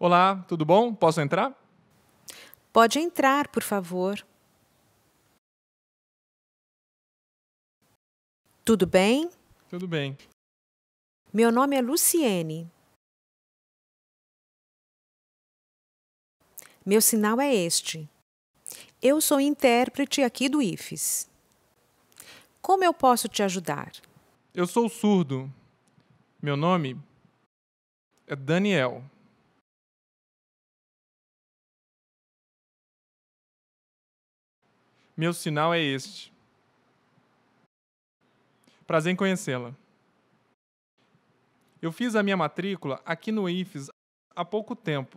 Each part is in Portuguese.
Olá, tudo bom? Posso entrar? Pode entrar, por favor. Tudo bem? Tudo bem. Meu nome é Luciene. Meu sinal é este. Eu sou intérprete aqui do IFES. Como eu posso te ajudar? Eu sou surdo. Meu nome é Daniel. Meu sinal é este. Prazer em conhecê-la. Eu fiz a minha matrícula aqui no IFES há pouco tempo.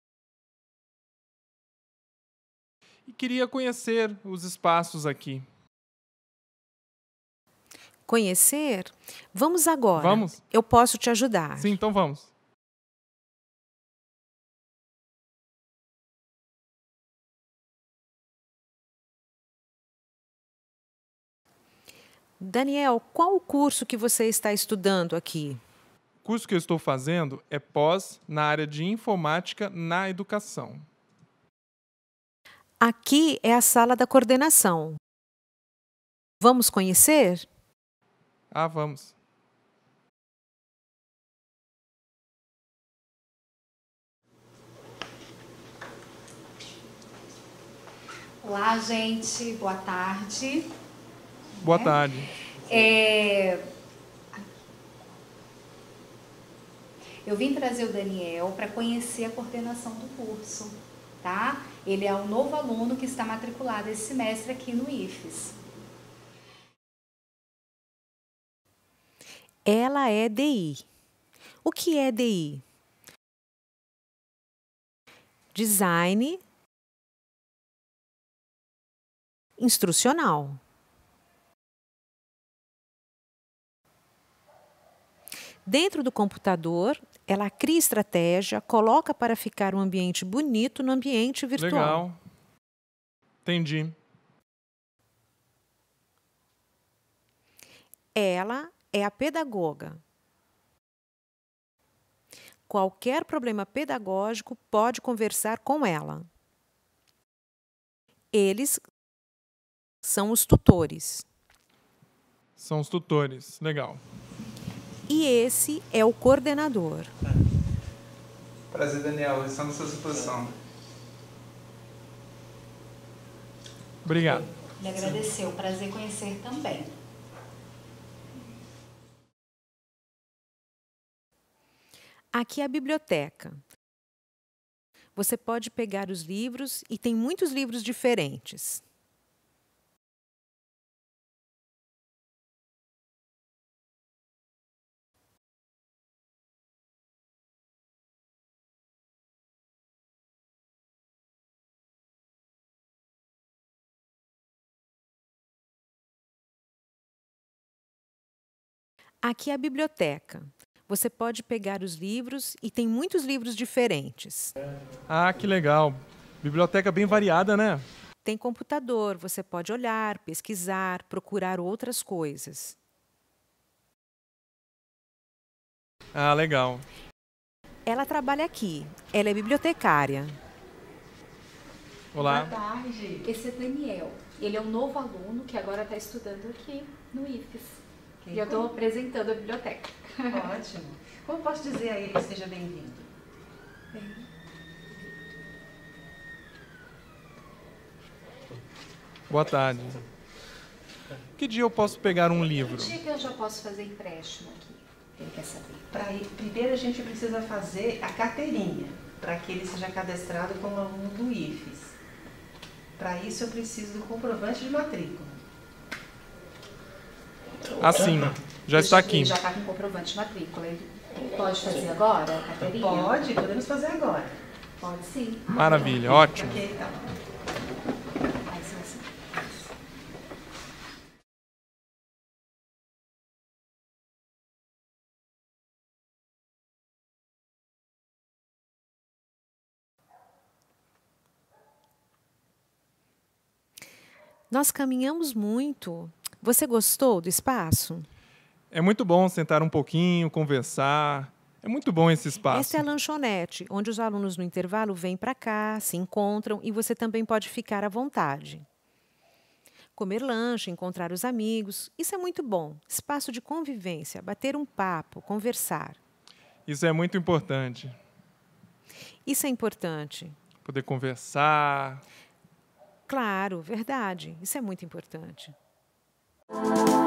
E queria conhecer os espaços aqui. Conhecer? Vamos agora. Vamos? Eu posso te ajudar. Sim, então vamos. Daniel, qual o curso que você está estudando aqui? O curso que eu estou fazendo é pós na área de informática na educação. Aqui é a sala da coordenação. Vamos conhecer? Ah, vamos. Olá, gente. Boa tarde. Boa tarde. Eu vim trazer o Daniel para conhecer a coordenação do curso, tá? Ele é um novo aluno que está matriculado esse semestre aqui no IFES. Ela é DI. O que é DI? Design instrucional. Dentro do computador, ela cria estratégia, coloca para ficar um ambiente bonito no ambiente virtual. Legal. Entendi. Ela é a pedagoga. Qualquer problema pedagógico pode conversar com ela. Eles são os tutores. São os tutores. Legal. E esse é o coordenador. Prazer, Daniel. Estamos à sua disposição. Obrigado. Ele agradeceu. Prazer conhecer também. Aqui é a biblioteca. Você pode pegar os livros e tem muitos livros diferentes. Aqui é a biblioteca. Você pode pegar os livros e tem muitos livros diferentes. Ah, que legal. Biblioteca bem variada, né? Tem computador, você pode olhar, pesquisar, procurar outras coisas. Ah, legal. Ela trabalha aqui. Ela é bibliotecária. Olá. Boa tarde. Esse é Daniel. Ele é um novo aluno que agora está estudando aqui no IFES. E eu estou apresentando a biblioteca. Ótimo. Como posso dizer a ele que seja bem-vindo? Boa tarde. Que dia eu posso pegar um livro? Que dia que eu já posso fazer empréstimo aqui? Ele quer saber. Primeiro a gente precisa fazer a carteirinha, para que ele seja cadastrado como aluno do IFES. Para isso eu preciso do comprovante de matrícula. Assim, já está aqui. Ele já está com comprovante de matrícula. Ele pode fazer agora a carteirinha? Pode, podemos fazer agora. Pode sim. Maravilha, ótimo. Ok, então. Aí, sim, assim. Nós caminhamos muito. Você gostou do espaço? É muito bom sentar um pouquinho, conversar. É muito bom esse espaço. Essa é a lanchonete, onde os alunos no intervalo vêm para cá, se encontram e você também pode ficar à vontade. Comer lanche, encontrar os amigos, isso é muito bom. Espaço de convivência, bater um papo, conversar. Isso é muito importante. Isso é importante. Poder conversar. Claro, verdade. Isso é muito importante.